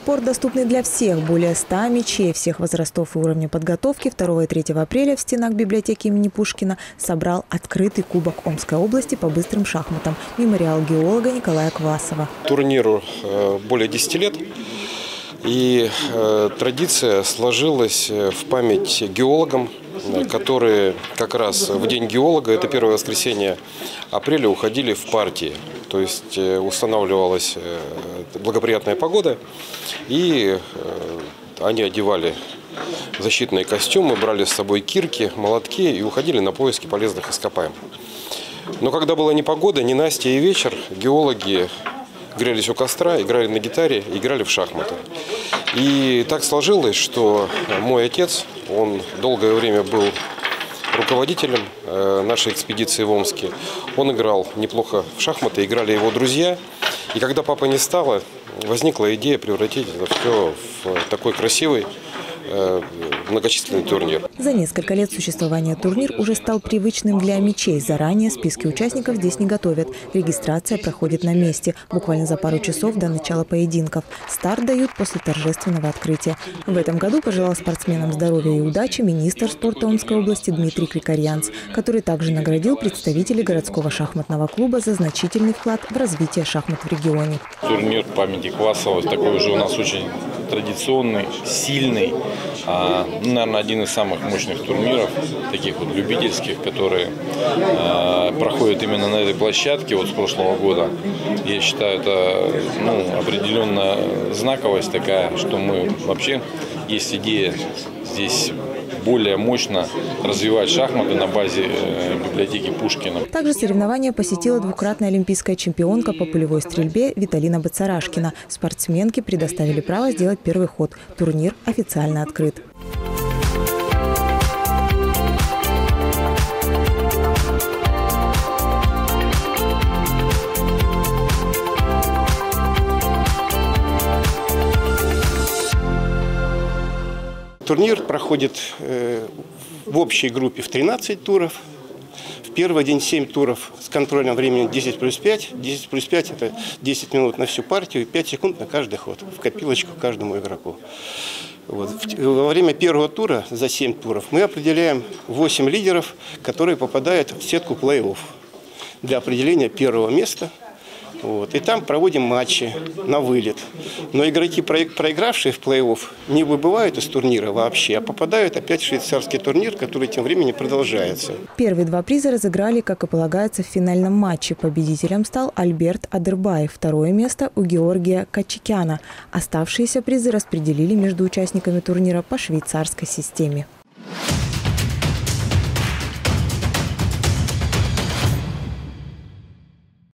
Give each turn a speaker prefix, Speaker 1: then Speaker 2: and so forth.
Speaker 1: Спорт, доступный для всех. Более 100 мячей всех возрастов и уровня подготовки 2 и 3 апреля в стенах библиотеки имени Пушкина собрал открытый кубок Омской области по быстрым шахматам «Мемориал геолога Николая Квасова».
Speaker 2: Турниру более 10 лет. И традиция сложилась в память геологам, которые как раз в день геолога, это первое воскресенье апреля, уходили в партии. То есть устанавливалась благоприятная погода, и они одевали защитные костюмы, брали с собой кирки, молотки и уходили на поиски полезных ископаемых. Но когда была непогода, ненастье и вечер, геологи грелись у костра, играли на гитаре, играли в шахматы. И так сложилось, что мой отец, он долгое время был руководителем нашей экспедиции в Омске. Он играл неплохо в шахматы, играли его друзья. И когда папа не стало, возникла идея превратить это все в такой красивый многочисленный турнир.
Speaker 1: За несколько лет существования турнир уже стал привычным для мячей. Заранее списки участников здесь не готовят. Регистрация проходит на месте, буквально за пару часов до начала поединков. Старт дают после торжественного открытия. В этом году пожелал спортсменам здоровья и удачи министр спорта Омской области Дмитрий Крикарьянц, который также наградил представителей городского шахматного клуба за значительный вклад в развитие шахмат в регионе.
Speaker 3: Турнир памяти Квасова такой уже у нас очень традиционный, сильный. Наверное, один из самых мощных турниров, таких вот любительских, которые проходят именно на этой площадке вот с прошлого года. Я считаю, это определенная знаковость такая, что мы вообще, есть идея здесь более мощно развивать шахматы на базе библиотеки Пушкина.
Speaker 1: Также соревнования посетила двукратная олимпийская чемпионка по пулевой стрельбе Виталина Бацарашкина. Спортсменке предоставили право сделать первый ход. Турнир официально открыт.
Speaker 4: Турнир проходит в общей группе в 13 туров. В первый день 7 туров с контрольным временем 10+5. 10+5 – это 10 минут на всю партию и 5 секунд на каждый ход. В копилочку каждому игроку. Вот. Во время первого тура, за 7 туров, мы определяем 8 лидеров, которые попадают в сетку плей-офф для определения первого места. Вот. И там проводим матчи на вылет. Но игроки, проигравшие в плей-офф, не выбывают из турнира вообще, а попадают опять в швейцарский турнир, который тем временем продолжается.
Speaker 1: Первые 2 приза разыграли, как и полагается, в финальном матче. Победителем стал Альберт Адырбаев. Второе место у Георгия Качикяна. Оставшиеся призы распределили между участниками турнира по швейцарской системе.